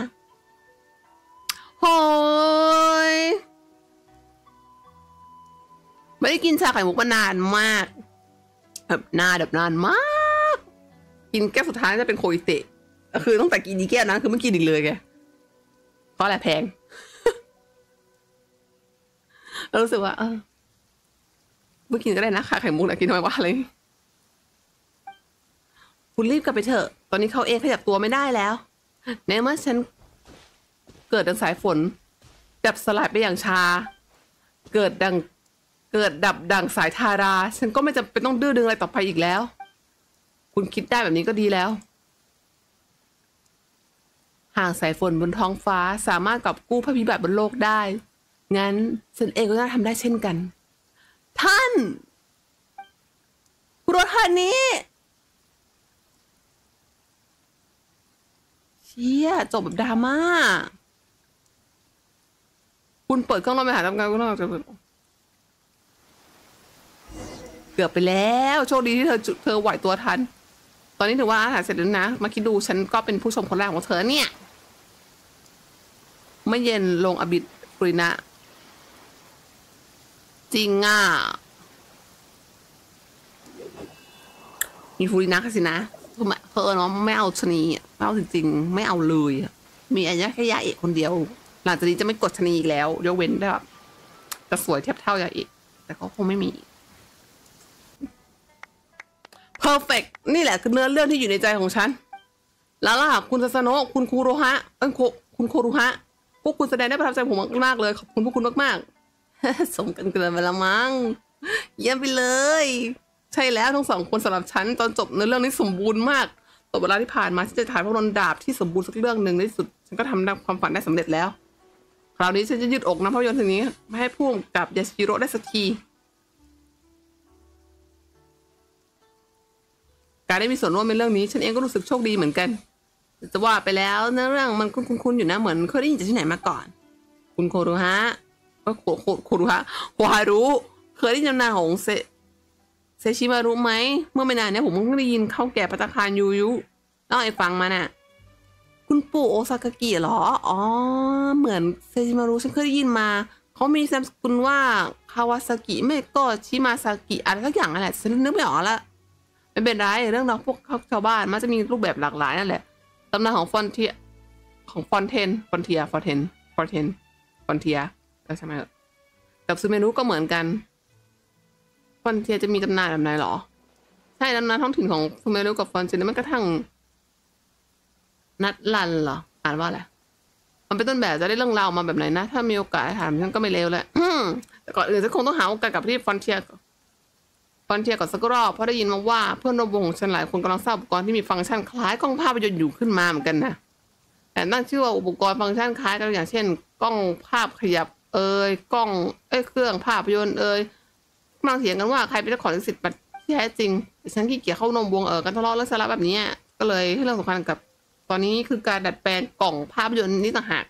โหยไม่ได้กินชาไข่มุกมานานมากแบบนานแบบนานมากกินแก้วสุดท้ายจะเป็นโคอิเตะก็คือตั้งแต่กินอีแก้วนั้นคือไม่กินอีกเลยแกเพราะอะไรแพง เรารู้สึกว่าเออเมื่อกินก็ได้นะค่ะไข่มุกนะกินทำไมวะอะไรคุณรีบกลับไปเถอะตอนนี้เขาเองขยับตัวไม่ได้แล้วในเมื่อฉันเกิดเป็นสายฝนดับสลายไปอย่างชาเกิดดังเกิดดับดังสายทาราฉันก็ไม่จำเป็นต้องดื้อดึงอะไรต่อไปอีกแล้วคุณคิดได้แบบนี้ก็ดีแล้วหากสายฝนบนท้องฟ้าสามารถกอบกู้ภัยพิบัติบนโลกได้งั้นฉันเองก็น่าทำได้เช่นกันท่านคุโรทานิเชี่ยจบแบบดราม่าคุณเปิดเครื่องรอไปหาทำงานคุณต้องจะเกือบไปแล้วโชคดีที่เธอเธอไหวตัวทันตอนนี้ถือว่าอาหารเสร็จแล้วนะมาคิดดูฉันก็เป็นผู้ชมคนแรกของเธอเนี่ยไม่เย็นลงอบิดฟรินะจริงอ่ะมีฟูรินะสินะคือเพอเนาะไม่เอาชนีไม่เอาจริงๆไม่เอาเลยมีอันนี้แค่ยาเอกคนเดียวหลังจากนี้จะไม่กดชนีอีกแล้วยกเว้นแบบจะสวยเทียบเท่ายาเอกแต่เขาคงไม่มีเพอร์เฟกต์นี่แหละคือเนื้อเรื่องที่อยู่ในใจของฉันแล้วล่ะคุณซาสโนะคุณคูโรฮะเอ้ยคุณโครุฮะพวกคุณแสดงได้ประทับใจผมมากๆเลยขอบคุณพวกคุณมากๆสมกันเกินไปละมั้งเยี่ยมไปเลยใช่แล้วทั้งสองคนสำหรับฉันตอนจบในเรื่องนี้สมบูรณ์มากต่อเวลาที่ผ่านมาที่จะถ่ายภาพยนตร์ดาบที่สมบูรณ์สักเรื่องหนึ่งในที่สุดฉันก็ทำความฝันได้สำเร็จแล้วคราวนี้ฉันจะยืดอกนำภาพยนตร์ทีนี้ไม่ให้พุ่งกับยาชิโร่ได้สักทีการได้มีส่วนร่วมในเรื่องนี้ฉันเองก็รู้สึกโชคดีเหมือนกันจะว่าไปแล้วเนื้อเรื่องมันคุ้นๆอยู่นะเหมือนเคยได้ยินจากที่ไหนมาก่อนคุณโครุฮะก็โคโคโครุฮะโคฮารุเคยได้ยินนามของเซเซชิมารุไหมเมื่อไม่นานเนี้ยผมเพิ่งได้ยินเข้าแก่ปัตตาคารยูยุเล่าให้ฟังมาน่ะคุณปู่โอซากากิเหรออ๋อเหมือนเซชิมารุฉันเคยได้ยินมาเขามีนามสกุลว่าคาวาซากิไม่ก็ชิมาซากิอะไรสักอย่างนั่นแหละฉันนึกไม่ออกละไม่เป็นไรเรื่องเราพวกชาวบ้านมันจะมีรูปแบบหลากหลายนั่นแหละตำนานของฟอนเทียของฟอนเทนฟอนเทียฟอนเทนฟอนเทนฟอนเทียแล้วใช่ไหมกับซูเมรุก็เหมือนกันฟอนเทียจะมีตำนานแบบไหนหรอใช่ตำนานท้องถิ่นของซูเมรุกับฟอนเทียมันกระทั่งนัดลันเหรออ่านว่าอะไรมันเป็นต้นแบบจะได้เรื่องราวมาแบบไหนนะถ้ามีโอกาสถามฉันก็ไม่เลวเลยแต่ก่อนอื่นฉันคงต้องหาโอกาสกับที่ฟอนเทียฟอนเทียก่อนสักรอบเพราะได้ยินมาว่าเพื่อนร่วมวงของฉันหลายคนกำลังสร้างอุปกรณ์ที่มีฟังก์ชันคล้ายกล้องภาพยนตร์อยู่ขึ้นมาเหมือนกันนะแต่ตั้งชื่อว่าอุปกรณ์ฟังก์ชันคล้ายกันอย่างเช่นกล้องภาพขยับเอ่ยกล้องเอ้ยเครื่องภาพยนตร์เอ่ยกำลังเถียงกันว่าใครเป็นเจ้าของลิขสิทธิ์ที่แท้จริงแต่ฉันขี้เกียจเข้านมวงเออกันทะเลาะเรื่องสาระแบบนี้ก็เลยให้เรื่องสำคัญกับตอนนี้คือการดัดแปลงกล่องภาพยนตร์นี่ต่างหาก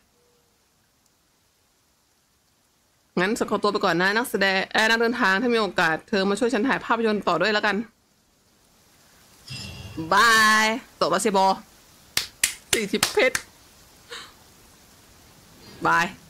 งั้นขอตัวไปก่อนนะนักแสดงแอร์นักเดินทางถ้ามีโอกาสเธอมาช่วยฉันถ่ายภาพยนตร์ต่อด้วยแล้วกันบายโตบาเซโบสี่สิบเพชรบาย